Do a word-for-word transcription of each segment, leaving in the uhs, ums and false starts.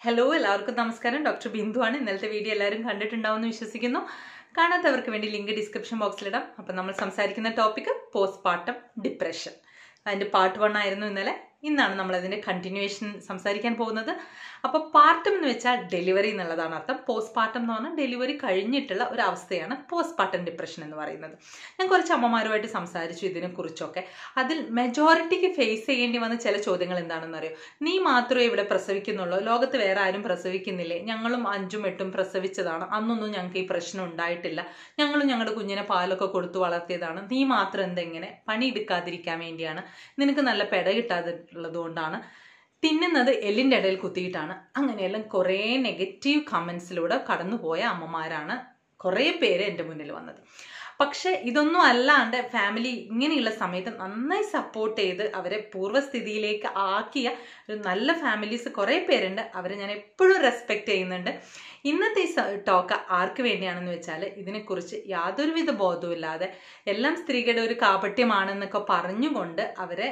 Hello എല്ലാവർക്കും നമസ്കാരം. Doctor Bindu ആണ്. ഇന്നലത്തെ വീഡിയോ എല്ലാവരും കണ്ടിട്ടുണ്ടാവുമെന്ന് വിശ്വസിക്കുന്നു. കാണാത്തവർക്ക് വേണ്ടി ലിങ്ക് ഡിസ്ക്രിപ്ഷൻ ബോക്സിലിടാം. അപ്പം നമ്മൾ സംസാരിക്കുന്ന ടോപ്പിക് പോസ്റ്റ് പാർട്ടം ഡിപ്രഷൻ. അതിൻ്റെ പാർട്ട് വൺ ആയിരുന്നു ഇന്നലെ. ഇന്നാണ് നമ്മൾ അതിൻ്റെ കണ്ടിന്യൂവേഷൻ സംസാരിക്കാൻ പോകുന്നത്. അപ്പോൾ പാർട്ടം എന്ന് വെച്ചാൽ ഡെലിവറി എന്നുള്ളതാണ് അർത്ഥം. പോസ്റ്റ് പാർട്ടം എന്ന് പറഞ്ഞാൽ ഡെലിവറി കഴിഞ്ഞിട്ടുള്ള ഒരു അവസ്ഥയാണ് പോസ്റ്റ് പാർട്ടം ഡിപ്രഷൻ എന്ന് പറയുന്നത്. ഞാൻ കുറച്ച് അമ്മമാരുമായിട്ട് സംസാരിച്ചു ഇതിനെക്കുറിച്ചൊക്കെ. അതിൽ മെജോറിറ്റിക്ക് ഫേസ് ചെയ്യേണ്ടി വന്ന ചില ചോദ്യങ്ങൾ എന്താണെന്ന് അറിയോ? നീ മാത്രമേ ഇവിടെ പ്രസവിക്കുന്നുള്ളൂ, ലോകത്ത് വേറെ ആരും പ്രസവിക്കുന്നില്ലേ? ഞങ്ങളും അഞ്ചും എട്ടും പ്രസവിച്ചതാണ്, അന്നൊന്നും ഞങ്ങൾക്ക് ഈ പ്രശ്നം ഉണ്ടായിട്ടില്ല, ഞങ്ങളും ഞങ്ങളുടെ കുഞ്ഞിനെ പാലൊക്കെ കൊടുത്തു വളർത്തിയതാണ്, നീ മാത്രം എന്തെങ്ങനെ? പണി എടുക്കാതിരിക്കാൻ വേണ്ടിയാണ്, നിനക്ക് നല്ല പെട കിട്ടാതിട്ടുള്ളത് കൊണ്ടാണ്, തിന്നുന്നത് എല്ലിൻ്റെ ഇടയിൽ കുത്തിയിട്ടാണ്. അങ്ങനെയെല്ലാം കുറേ നെഗറ്റീവ് കമൻസിലൂടെ കടന്നുപോയ അമ്മമാരാണ് കുറേ പേര് എൻ്റെ മുന്നിൽ വന്നത്. പക്ഷെ ഇതൊന്നും അല്ലാണ്ട് ഫാമിലി ഇങ്ങനെയുള്ള സമയത്ത് നന്നായി സപ്പോർട്ട് ചെയ്ത് അവരെ പൂർവ്വസ്ഥിതിയിലേക്ക് ആക്കിയ ഒരു നല്ല ഫാമിലീസ് കുറേ പേരുണ്ട്. അവരെ ഞാൻ എപ്പോഴും റെസ്പെക്റ്റ് ചെയ്യുന്നുണ്ട്. ഇന്നത്തെ ഈ ടോക്ക് ആർക്ക് വേണ്ടിയാണെന്ന് വെച്ചാൽ, ഇതിനെക്കുറിച്ച് യാതൊരുവിധ ബോധവുമില്ലാതെ എല്ലാം സ്ത്രീകളുടെ ഒരു കാപട്യമാണെന്നൊക്കെ പറഞ്ഞുകൊണ്ട് അവരെ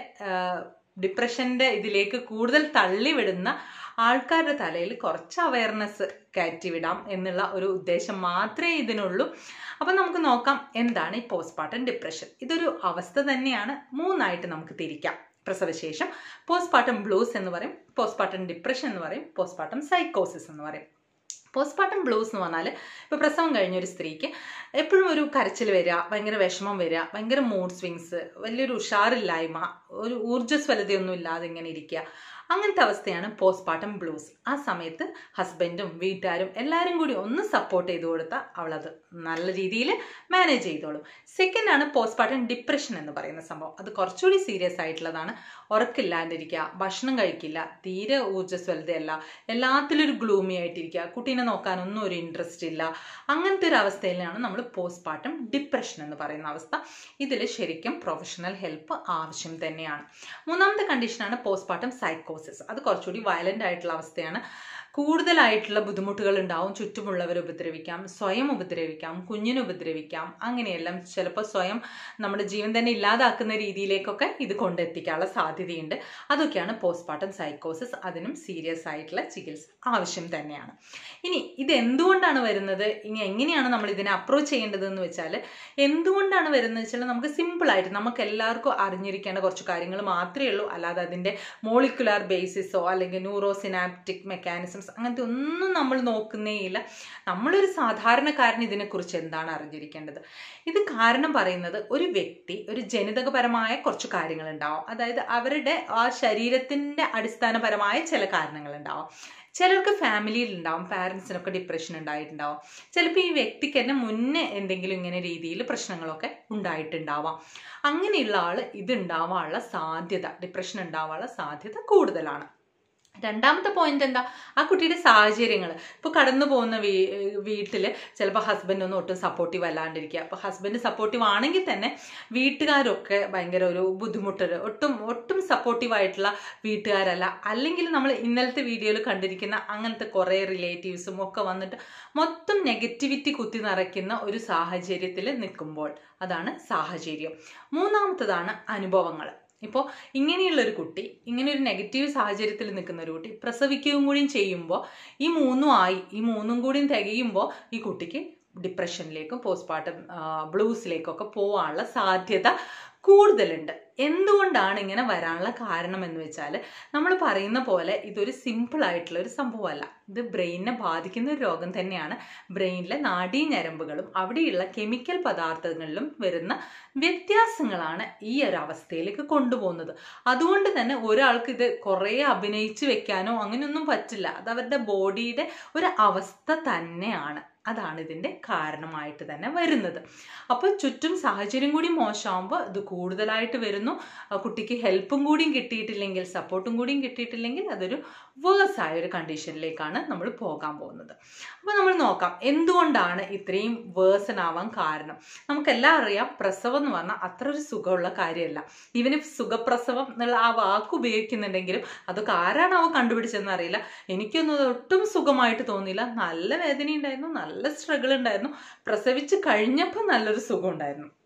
ഡിപ്രഷൻ്റെ ഇതിലേക്ക് കൂടുതൽ തള്ളിവിടുന്ന ആൾക്കാരുടെ തലയിൽ കുറച്ച് അവയർനെസ് കയറ്റിവിടാം എന്നുള്ള ഒരു ഉദ്ദേശം മാത്രമേ ഇതിനുള്ളൂ. അപ്പം നമുക്ക് നോക്കാം എന്താണ് ഈ പോസ്റ്റ് പാർട്ടം ഡിപ്രഷൻ. ഇതൊരു അവസ്ഥ തന്നെയാണ്. മൂന്നായിട്ട് നമുക്ക് തിരിക്കാം. പ്രസവശേഷം പോസ്റ്റ് പാർട്ടം ബ്ലൂസ് എന്ന് പറയും, പോസ്റ്റ് പാർട്ടം ഡിപ്രഷൻ എന്ന് പറയും, പോസ്റ്റ് പാർട്ടം സൈക്കോസിസ് എന്ന് പറയും. പോസ്റ്റ് പാർട്ടം ബ്ലൂസ് എന്ന് പറഞ്ഞാൽ ഇപ്പോൾ പ്രസവം കഴിഞ്ഞ ഒരു സ്ത്രീക്ക് എപ്പോഴും ഒരു കരച്ചിൽ വരിക, ഭയങ്കര വിഷമം വരിക, ഭയങ്കര മൂഡ് സ്വിങ്സ്, വലിയൊരു ഉഷാറില്ലായ്മ, ഒരു ഊർജ്ജസ്വലതയൊന്നും ഇല്ലാതെ ഇങ്ങനെ ഇരിക്കുക, അങ്ങനത്തെ അവസ്ഥയാണ് പോസ്റ്റ് പാർട്ടം ബ്ലൂസ്. ആ സമയത്ത് ഹസ്ബൻഡും വീട്ടുകാരും എല്ലാവരും കൂടി ഒന്ന് സപ്പോർട്ട് ചെയ്ത് കൊടുത്താൽ അവളത് നല്ല രീതിയിൽ മാനേജ് ചെയ്തോളും. സെക്കൻഡ് ആണ് പോസ്റ്റ് പാർട്ടം ഡിപ്രഷൻ എന്ന് പറയുന്ന സംഭവം. അത് കുറച്ചുകൂടി സീരിയസ് ആയിട്ടുള്ളതാണ്. ഉറക്കില്ലാണ്ടിരിക്കുക, ഭക്ഷണം കഴിക്കില്ല, തീരെ ഊർജ്ജസ്വലതയല്ല, എല്ലാത്തിലും ഒരു ഗ്ലൂമി ആയിട്ടിരിക്കുക, കുട്ടീനെ നോക്കാനൊന്നും ഒരു ഇൻട്രസ്റ്റ് ഇല്ല. അങ്ങനത്തെ ഒരു അവസ്ഥയിലാണ് നമ്മൾ പോസ്റ്റ് പാർട്ടം ഡിപ്രഷൻ എന്ന് പറയുന്ന അവസ്ഥ. ഇതിൽ ശരിക്കും പ്രൊഫഷണൽ ഹെൽപ്പ് ആവശ്യം തന്നെയാണ്. മൂന്നാമത്തെ കണ്ടീഷനാണ് പോസ്റ്റ് പാർട്ടം സൈക്കോസിസ്. അത് കുറച്ചുകൂടി വയലൻ്റ് ആയിട്ടുള്ള അവസ്ഥയാണ്. കൂടുതലായിട്ടുള്ള ബുദ്ധിമുട്ടുകൾ ഉണ്ടാവും. ചുറ്റുമുള്ളവരെ ഉപദ്രവിക്കാം, സ്വയം ഉപദ്രവിക്കാം, കുഞ്ഞിനെ ഉപദ്രവിക്കാം, അങ്ങനെയെല്ലാം ചിലപ്പോൾ സ്വയം നമ്മുടെ ജീവൻ തന്നെ ഇല്ലാതാക്കുന്ന രീതിയിലേക്കൊക്കെ ഇത് കൊണ്ടെത്തിക്കാനുള്ള സാധ്യതയുണ്ട്. അതൊക്കെയാണ് പോസ്റ്റ് പാർട്ടം സൈക്കോസിസ്. അതിനും സീരിയസ് ആയിട്ടുള്ള ചികിത്സ ആവശ്യം തന്നെയാണ്. ഇനി ഇത് എന്തുകൊണ്ടാണ് വരുന്നത്, ഇനി എങ്ങനെയാണ് നമ്മൾ ഇതിനെ അപ്രോച്ച് ചെയ്യേണ്ടതെന്ന് വെച്ചാൽ, എന്തുകൊണ്ടാണ് വരുന്നത് വെച്ചാൽ നമുക്ക് സിമ്പിളായിട്ട് നമുക്ക് എല്ലാവർക്കും അറിഞ്ഞിരിക്കേണ്ട കുറച്ച് കാര്യങ്ങൾ മാത്രമേ ഉള്ളൂ. അല്ലാതെ അതിൻ്റെ മോളിക്കുലാർ ബേസിസോ അല്ലെങ്കിൽ ന്യൂറോ സിനാപ്റ്റിക് മെക്കാനിസം അങ്ങനത്തെ ഒന്നും നമ്മൾ നോക്കുന്നേയില്ല. നമ്മളൊരു സാധാരണക്കാരൻ ഇതിനെക്കുറിച്ച് എന്താണ് അറിഞ്ഞിരിക്കേണ്ടത്? ഇത് കാരണം പറയുന്നത്, ഒരു വ്യക്തി ഒരു ജനിതകപരമായ കുറച്ച് കാര്യങ്ങൾ ഉണ്ടാവും. അതായത് അവരുടെ ആ ശരീരത്തിൻ്റെ അടിസ്ഥാനപരമായ ചില കാരണങ്ങൾ ഉണ്ടാവും. ചിലർക്ക് ഫാമിലിയിൽ ഉണ്ടാവും, പാരൻസിനൊക്കെ ഡിപ്രഷൻ ഉണ്ടായിട്ടുണ്ടാവും. ചിലപ്പോൾ ഈ വ്യക്തിക്ക് തന്നെ മുന്നേ എന്തെങ്കിലും ഇങ്ങനെ രീതിയിൽ പ്രശ്നങ്ങളൊക്കെ ഉണ്ടായിട്ടുണ്ടാവാം. അങ്ങനെയുള്ള ആൾ ഇത് ഉണ്ടാവാനുള്ള സാധ്യത, ഡിപ്രഷൻ ഉണ്ടാവാനുള്ള സാധ്യത കൂടുതലാണ്. രണ്ടാമത്തെ പോയിന്റ് എന്താ? ആ കുട്ടിയുടെ സാഹചര്യങ്ങൾ. ഇപ്പോൾ കടന്നു പോകുന്ന വീ വീട്ടിൽ ചിലപ്പോൾ ഹസ്ബൻഡ് ഒന്നും ഒട്ടും സപ്പോർട്ടീവ് അല്ലാണ്ടിരിക്കുക. അപ്പോൾ ഹസ്ബൻഡ് സപ്പോർട്ടീവ് ആണെങ്കിൽ തന്നെ വീട്ടുകാരൊക്കെ ഭയങ്കര ഒരു ബുദ്ധിമുട്ട്, ഒട്ടും ഒട്ടും സപ്പോർട്ടീവ് ആയിട്ടുള്ള വീട്ടുകാരല്ല. അല്ലെങ്കിൽ നമ്മൾ ഇന്നലത്തെ വീഡിയോയിൽ കണ്ടിരിക്കുന്ന അങ്ങനത്തെ കുറേ റിലേറ്റീവ്സും ഒക്കെ വന്നിട്ട് മൊത്തം നെഗറ്റിവിറ്റി കുത്തി നിറയ്ക്കുന്ന ഒരു സാഹചര്യത്തിൽ നിൽക്കുമ്പോൾ, അതാണ് സാഹചര്യം. മൂന്നാമത്തതാണ് അനുഭവങ്ങൾ. ഇപ്പോൾ ഇങ്ങനെയുള്ളൊരു കുട്ടി, ഇങ്ങനെ ഒരു നെഗറ്റീവ് സാഹചര്യത്തിൽ നിൽക്കുന്ന ഒരു കുട്ടി പ്രസവിക്കുകയും കൂടിയും ചെയ്യുമ്പോൾ ഈ മൂന്നും ആയി ഈ മൂന്നും കൂടിയും തികയുമ്പോൾ ഈ കുട്ടിക്ക് ഡിപ്രഷനിലേക്കും പോസ്റ്റ് പാർട്ടം ബ്ലൂസിലേക്കൊക്കെ പോകാനുള്ള സാധ്യത കൂടുതലുണ്ട്. എന്തുകൊണ്ടാണ് ഇങ്ങനെ വരാനുള്ള കാരണം എന്ന് വെച്ചാൽ, നമ്മൾ പറയുന്ന പോലെ ഇതൊരു സിമ്പിൾ ആയിട്ടുള്ള ഒരു സംഭവമല്ല. ഇത് ബ്രെയിനിനെ ബാധിക്കുന്ന ഒരു രോഗം തന്നെയാണ്. ബ്രെയിനിലെ നാഡീഞരമ്പുകളും അവിടെയുള്ള കെമിക്കൽ പദാർത്ഥങ്ങളിലും വരുന്ന വ്യത്യാസങ്ങളാണ് ഈ ഒരു അവസ്ഥയിലേക്ക് കൊണ്ടുപോകുന്നത്. അതുകൊണ്ട് തന്നെ ഒരാൾക്ക് ഇത് കുറേ അഭിനയിച്ച് വെക്കാനോ അങ്ങനെയൊന്നും പറ്റില്ല. അത് അവരുടെ ബോഡിയുടെ ഒരു അവസ്ഥ തന്നെയാണ്. അതാണ് ഇതിൻ്റെ കാരണമായിട്ട് തന്നെ വരുന്നത്. അപ്പോൾ ചുറ്റും സാഹചര്യം കൂടി മോശമാകുമ്പോൾ ഇത് കൂടുതലായിട്ട് വരുന്നു. കുട്ടിക്ക് ഹെൽപ്പും കൂടിയും കിട്ടിയിട്ടില്ലെങ്കിൽ, സപ്പോർട്ടും കൂടിയും കിട്ടിയിട്ടില്ലെങ്കിൽ അതൊരു വേഴ്സ് ആയ ഒരു കണ്ടീഷനിലേക്കാണ് നമ്മൾ പോകാൻ പോകുന്നത്. അപ്പോൾ നമ്മൾ നോക്കാം എന്തുകൊണ്ടാണ് ഇത്രയും വേഴ്സനാവാൻ കാരണം. നമുക്കെല്ലാം അറിയാം, പ്രസവം എന്ന് പറഞ്ഞാൽ അത്ര ഒരു സുഖമുള്ള കാര്യമല്ല. ഇവന് സുഖപ്രസവം എന്നുള്ള ആ വാക്ക് ഉപയോഗിക്കുന്നുണ്ടെങ്കിലും അതൊക്കെ ആരാണാവോ കണ്ടുപിടിച്ചതെന്ന് അറിയില്ല. എനിക്കൊന്നും ഒട്ടും സുഖമായിട്ട് തോന്നിയില്ല. നല്ല വേദന ഉണ്ടായിരുന്നു, നല്ല സ്ട്രഗിൾ ഉണ്ടായിരുന്നു. പ്രസവിച്ച് കഴിഞ്ഞപ്പോൾ നല്ലൊരു സുഖം ഉണ്ടായിരുന്നു.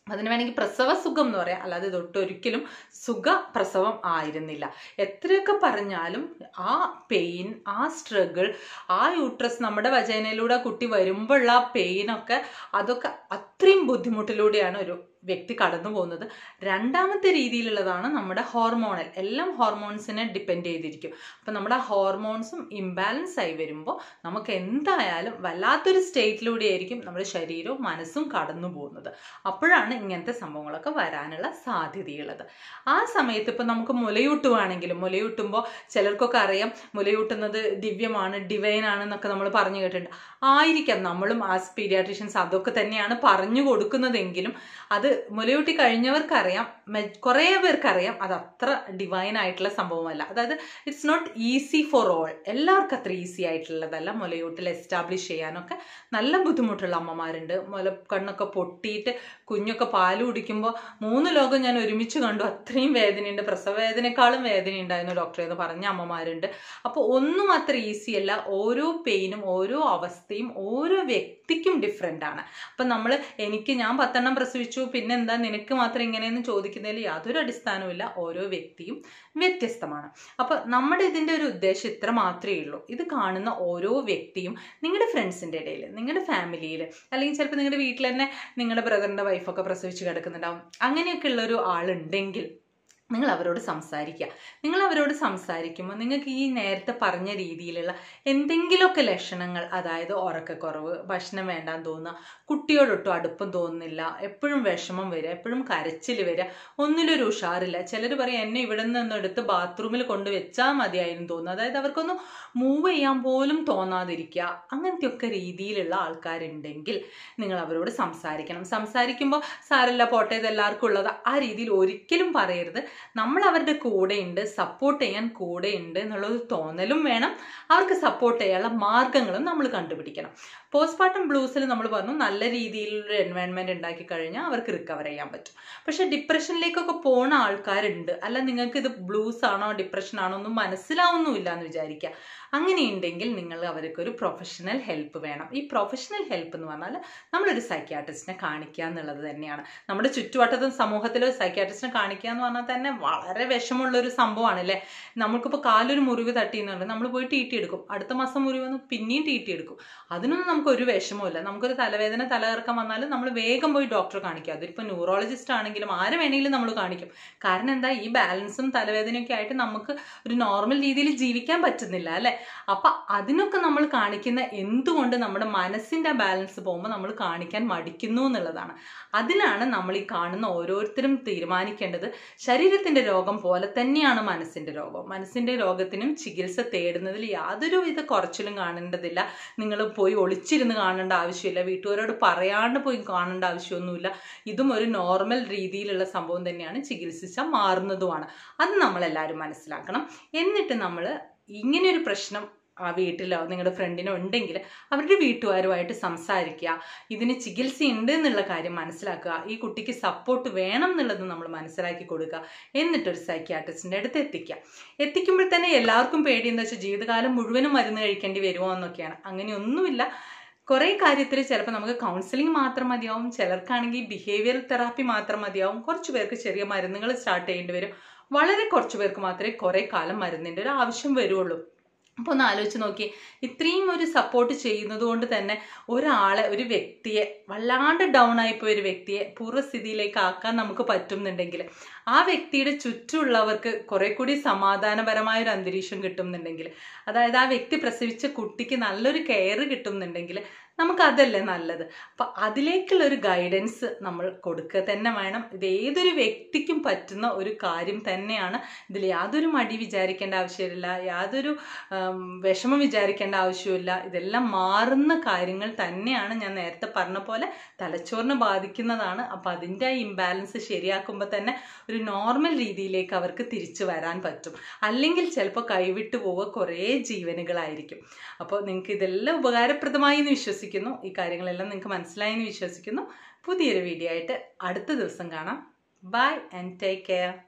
അതിന് വേണമെങ്കിൽ പ്രസവ സുഖം എന്ന് പറയാം, അല്ലാതെ തൊട്ടൊരിക്കലും സുഖ പ്രസവം ആയിരുന്നില്ല. എത്രയൊക്കെ പറഞ്ഞാലും ആ പെയിൻ, ആ സ്ട്രഗിൾ, ആ യൂട്രസ് നമ്മുടെ വജൈനയിലൂടെ കുട്ടി വരുമ്പോഴുള്ള ആ പെയിനൊക്കെ അതൊക്കെ അത്രയും ബുദ്ധിമുട്ടിലൂടെയാണ് ഒരു വ്യക്തി കടന്നു പോകുന്നത്. രണ്ടാമത്തെ രീതിയിലുള്ളതാണ് നമ്മുടെ ഹോർമോണൽ. എല്ലാം ഹോർമോൺസിനെ ഡിപ്പെൻഡ് ചെയ്തിരിക്കും. അപ്പം നമ്മുടെ ഹോർമോൺസും ഇംബാലൻസ് ആയി വരുമ്പോൾ നമുക്ക് എന്തായാലും വല്ലാത്തൊരു സ്റ്റേറ്റിലൂടെ ആയിരിക്കും നമ്മുടെ ശരീരവും മനസ്സും കടന്നു പോകുന്നത്. അപ്പോഴാണ് ഇങ്ങനത്തെ സംഭവങ്ങളൊക്കെ വരാനുള്ള സാധ്യതയുള്ളത്. ആ സമയത്ത് ഇപ്പം നമുക്ക് മുലയൂട്ടുവാണെങ്കിലും, മുലയൂട്ടുമ്പോൾ ചിലർക്കൊക്കെ അറിയാം മുലയൂട്ടുന്നത് ദിവ്യമാണ്, ഡിവൈൻ ആണെന്നൊക്കെ നമ്മൾ പറഞ്ഞു കേട്ടിട്ടുണ്ട്. ആയിരിക്കാം, നമ്മളും ആസ് പീഡിയാട്രീഷ്യൻസ് അതൊക്കെ തന്നെയാണ് പറഞ്ഞു കൊടുക്കുന്നതെങ്കിലും അത് മുലയൂട്ടി കഴിഞ്ഞവർക്കറിയാം, കുറേ പേർക്കറിയാം അത് അത്ര ഡിവൈൻ ആയിട്ടുള്ള സംഭവമല്ല. അതായത് it's not easy for all. എല്ലാവർക്കും അത്ര ഈസി ആയിട്ടുള്ളതല്ല. മുലയൂട്ടിൽ എസ്റ്റാബ്ലിഷ് ചെയ്യാനൊക്കെ നല്ല ബുദ്ധിമുട്ടുള്ള അമ്മമാരുണ്ട്. മുല കണ്ണൊക്കെ പൊട്ടിയിട്ട് കുഞ്ഞൊക്കെ പാല് കുടിക്കുമ്പോൾ മൂന്ന് ലോകം ഞാൻ ഒരുമിച്ച് കണ്ടു. അത്രയും വേദനയുണ്ട്, പ്രസവ വേദനയെക്കാളും വേദന ഉണ്ടായിരുന്നു ഡോക്ടറെ എന്ന് പറഞ്ഞ അമ്മമാരുണ്ട്. അപ്പോൾ ഒന്നും അത്ര ഈസി അല്ല. ഓരോ പെയിനും ഓരോ അവസ്ഥയും ഓരോ വ്യക്തിക്കും ഡിഫറെൻ്റ് ആണ്. അപ്പം നമ്മൾ എനിക്ക് ഞാൻ പത്തെണ്ണം പ്രസവിച്ചു പിന്നെന്താ നിനക്ക് മാത്രം ഇങ്ങനെയെന്ന് ചോദിക്കുന്നതിൽ യാതൊരു അടിസ്ഥാനവുമില്ല. ഓരോ വ്യക്തിയും വ്യത്യസ്തമാണ്. അപ്പോൾ നമ്മുടെ ഇതിൻ്റെ ഒരു ഉദ്ദേശം ഇത്ര മാത്രമേ ഉള്ളൂ. ഇത് കാണുന്ന ഓരോ വ്യക്തിയും നിങ്ങളുടെ ഫ്രണ്ട്സിൻ്റെ ഇടയിൽ, നിങ്ങളുടെ ഫാമിലിയിൽ, അല്ലെങ്കിൽ ചിലപ്പോൾ നിങ്ങളുടെ വീട്ടിൽ തന്നെ നിങ്ങളുടെ ബ്രദറിൻ്റെ വൈഫൊക്കെ പ്രസവിച്ച് കിടക്കുന്നുണ്ടാവും. അങ്ങനെയൊക്കെ ഉള്ളൊരു ആളുണ്ടെങ്കിൽ നിങ്ങൾ അവരോട് സംസാരിക്കുക. നിങ്ങൾ അവരോട് സംസാരിക്കുമ്പോൾ നിങ്ങൾക്ക് ഈ നേരത്തെ പറഞ്ഞ രീതിയിലുള്ള എന്തെങ്കിലുമൊക്കെ ലക്ഷണങ്ങൾ, അതായത് ഉറക്കക്കുറവ്, ഭക്ഷണം വേണ്ടാന്ന് തോന്നുക, കുട്ടിയോടൊട്ടും അടുപ്പം തോന്നുന്നില്ല, എപ്പോഴും വിഷമം വരിക, എപ്പോഴും കരച്ചിൽ വരിക, ഒന്നിലൊരു ഉഷാറില്ല. ചിലർ പറയും എന്നെ ഇവിടെ നിന്ന് എടുത്ത് ബാത്റൂമിൽ കൊണ്ട് വെച്ചാൽ മതിയായിരുന്നു തോന്നുന്നു. അതായത് അവർക്കൊന്നും മൂവ് ചെയ്യാൻ പോലും തോന്നാതിരിക്കുക. അങ്ങനത്തെയൊക്കെ രീതിയിലുള്ള ആൾക്കാരുണ്ടെങ്കിൽ നിങ്ങൾ അവരോട് സംസാരിക്കണം. സംസാരിക്കുമ്പോൾ സാരല്ല പോട്ടെ ഇത് എല്ലാവർക്കും ഉള്ളത് ആ രീതിയിൽ ഒരിക്കലും പറയരുത്. നമ്മൾ അവരുടെ കൂടെയുണ്ട്, സപ്പോർട്ട് ചെയ്യാൻ കൂടെയുണ്ട് എന്നുള്ളൊരു തോന്നലും വേണം. അവർക്ക് സപ്പോർട്ട് ചെയ്യാനുള്ള മാർഗങ്ങളും നമ്മൾ കണ്ടുപിടിക്കണം. പോസ്റ്റ്മോർട്ടം ബ്ലൂസിൽ നമ്മൾ പറഞ്ഞു നല്ല രീതിയിലുള്ള എൻവയൺമെൻറ്റ് ഉണ്ടാക്കി കഴിഞ്ഞാൽ അവർക്ക് റിക്കവർ ചെയ്യാൻ പറ്റും. പക്ഷെ ഡിപ്രഷനിലേക്കൊക്കെ പോണ ആൾക്കാരുണ്ട്. അല്ല നിങ്ങൾക്ക് ഇത് ബ്ലൂസ് ആണോ ഡിപ്രഷൻ ആണോ ഒന്നും മനസ്സിലാവുന്നുമില്ല എന്ന് വിചാരിക്കുക. അങ്ങനെയുണ്ടെങ്കിൽ നിങ്ങൾ അവർക്കൊരു പ്രൊഫഷണൽ ഹെൽപ്പ് വേണം. ഈ പ്രൊഫഷണൽ ഹെൽപ്പ് എന്ന് പറഞ്ഞാൽ നമ്മളൊരു സൈക്യാട്രിസ്റ്റിനെ കാണിക്കുക എന്നുള്ളത് തന്നെയാണ്. നമ്മുടെ ചുറ്റുവട്ടത്തും സമൂഹത്തിലും സൈക്യാട്രിസ്റ്റിനെ കാണിക്കുക എന്ന് പറഞ്ഞാൽ തന്നെ വളരെ വിഷമമുള്ളൊരു സംഭവമാണ് അല്ലേ. നമുക്കിപ്പോൾ കാലൊരു മുറിവ് തട്ടിയെന്നുണ്ട്, നമ്മൾ പോയി ടി ടി എടുക്കും. അടുത്ത മാസം മുറിവ് വന്ന് പിന്നെയും ടി ടി എടുക്കും. അതിനൊന്നും നമുക്കൊരു വിഷമമില്ല. നമുക്കൊരു തലവേദന തലകറക്കം വന്നാലും നമ്മൾ വേഗം പോയി ഡോക്ടറെ കാണിക്കുക. അതിപ്പോൾ ന്യൂറോളജിസ്റ്റ് ആണെങ്കിലും ആരെ വേണമെങ്കിലും നമ്മൾ കാണിക്കും. കാരണം എന്താ, ഈ ബാലൻസും തലവേദനയൊക്കെ ആയിട്ട് നമുക്ക് ഒരു നോർമൽ രീതിയിൽ ജീവിക്കാൻ പറ്റുന്നില്ല അല്ലേ. അപ്പം അതിനൊക്കെ നമ്മൾ കാണിക്കുന്ന എന്തുകൊണ്ട് നമ്മുടെ മനസ്സിൻ്റെ ബാലൻസ് പോകുമ്പോൾ നമ്മൾ കാണിക്കാൻ മടിക്കുന്നു എന്നുള്ളതാണ്. അതിനാണ് നമ്മൾ ഈ കാണുന്ന ഓരോരുത്തരും തീരുമാനിക്കേണ്ടത്. ശരീരത്തിൻ്റെ രോഗം പോലെ തന്നെയാണ് മനസ്സിൻ്റെ രോഗം. മനസ്സിൻ്റെ രോഗത്തിനും ചികിത്സ തേടുന്നതിൽ യാതൊരു വിധ കുറച്ചിലും കാണേണ്ടതില്ല. നിങ്ങൾ പോയി ഒളിച്ചിരുന്ന് കാണേണ്ട ആവശ്യമില്ല. വീട്ടുകാരോട് പറയാണ്ട് പോയി കാണേണ്ട ആവശ്യമൊന്നുമില്ല. ഇതും ഒരു നോർമൽ രീതിയിലുള്ള സംഭവം തന്നെയാണ്. ചികിത്സിച്ചാൽ മാറുന്നതുമാണ്. അത് നമ്മളെല്ലാവരും മനസ്സിലാക്കണം. എന്നിട്ട് നമ്മൾ ഇങ്ങനെയൊരു പ്രശ്നം ആ വീട്ടിലോ നിങ്ങളുടെ ഫ്രണ്ടിനോ ഉണ്ടെങ്കിൽ അവരുടെ വീട്ടുകാരുമായിട്ട് സംസാരിക്കുക. ഇതിന് ചികിത്സയുണ്ട് എന്നുള്ള കാര്യം മനസ്സിലാക്കുക. ഈ കുട്ടിക്ക് സപ്പോർട്ട് വേണം എന്നുള്ളത് നമ്മൾ മനസ്സിലാക്കി കൊടുക്കുക. എന്നിട്ടൊരു സൈക്യാട്രിസ്റ്റിൻ്റെ അടുത്ത് എത്തിക്കുക. എത്തിക്കുമ്പോൾ തന്നെ എല്ലാവർക്കും പേടി എന്താ വെച്ചാൽ ജീവിതകാലം മുഴുവനും മരുന്ന് കഴിക്കേണ്ടി വരുമോ എന്നൊക്കെയാണ്. അങ്ങനെയൊന്നുമില്ല. കുറേ കാര്യത്തിൽ ചിലപ്പോൾ നമുക്ക് കൗൺസിലിംഗ് മാത്രം മതിയാവും. ചിലർക്കാണെങ്കിൽ ബിഹേവിയറൽ തെറാപ്പി മാത്രം മതിയാവും. കുറച്ച് പേർക്ക് ചെറിയ മരുന്നുകൾ സ്റ്റാർട്ട് ചെയ്യേണ്ടി വരും. വളരെ കുറച്ച് പേർക്ക് മാത്രമേ കുറേ കാലം മരുന്നിൻ്റെ ഒരു ആവശ്യം വരുള്ളൂ. അപ്പോൾ ഒന്ന് ആലോചിച്ച് നോക്കി, ഇത്രയും ഒരു സപ്പോർട്ട് ചെയ്യുന്നത് കൊണ്ട് തന്നെ ഒരാളെ, ഒരു വ്യക്തിയെ, വല്ലാണ്ട് ഡൗൺ ആയിപ്പോയ ഒരു വ്യക്തിയെ പൂർവ്വസ്ഥിതിയിലേക്ക് ആക്കാൻ നമുക്ക് പറ്റുന്നുണ്ടെങ്കിൽ, ആ വ്യക്തിയുടെ ചുറ്റുമുള്ളവർക്ക് കുറെ കൂടി സമാധാനപരമായ ഒരു അന്തരീക്ഷം കിട്ടുന്നുണ്ടെങ്കിൽ, അതായത് ആ വ്യക്തി പ്രസവിച്ച കുട്ടിക്ക് നല്ലൊരു കെയർ കിട്ടുന്നുണ്ടെങ്കിൽ നമുക്കതല്ലേ നല്ലത്. അപ്പം അതിലേക്കുള്ളൊരു ഗൈഡൻസ് നമ്മൾ കൊടുക്കുക തന്നെ വേണം. ഇത് ഏതൊരു വ്യക്തിക്കും പറ്റുന്ന ഒരു കാര്യം തന്നെയാണ്. ഇതിൽ യാതൊരു മടി വിചാരിക്കേണ്ട ആവശ്യമില്ല, യാതൊരു വിഷമം വിചാരിക്കേണ്ട ആവശ്യമില്ല. ഇതെല്ലാം മാറുന്ന കാര്യങ്ങൾ തന്നെയാണ്. ഞാൻ നേരത്തെ പറഞ്ഞ പോലെ തലച്ചോറിനെ ബാധിക്കുന്നതാണ്. അപ്പം അതിൻ്റെ ആ ഇംബാലൻസ് ശരിയാക്കുമ്പോൾ തന്നെ ഒരു നോർമൽ രീതിയിലേക്ക് അവർക്ക് തിരിച്ചു വരാൻ പറ്റും. അല്ലെങ്കിൽ ചിലപ്പോൾ കൈവിട്ടു പോവുക കുറേ ജീവനുകളായിരിക്കും. അപ്പോൾ നിങ്ങൾക്ക് ഇതെല്ലാം ഉപകാരപ്രദമായി എന്ന് വിശ്വസിക്കുന്നു. ഈ കാര്യങ്ങളെല്ലാം നിങ്ങൾക്ക് മനസ്സിലായി എന്ന് വിശ്വസിക്കുന്നു. പുതിയൊരു വീഡിയോ ആയിട്ട് അടുത്ത ദിവസം കാണാം. Bye and take care.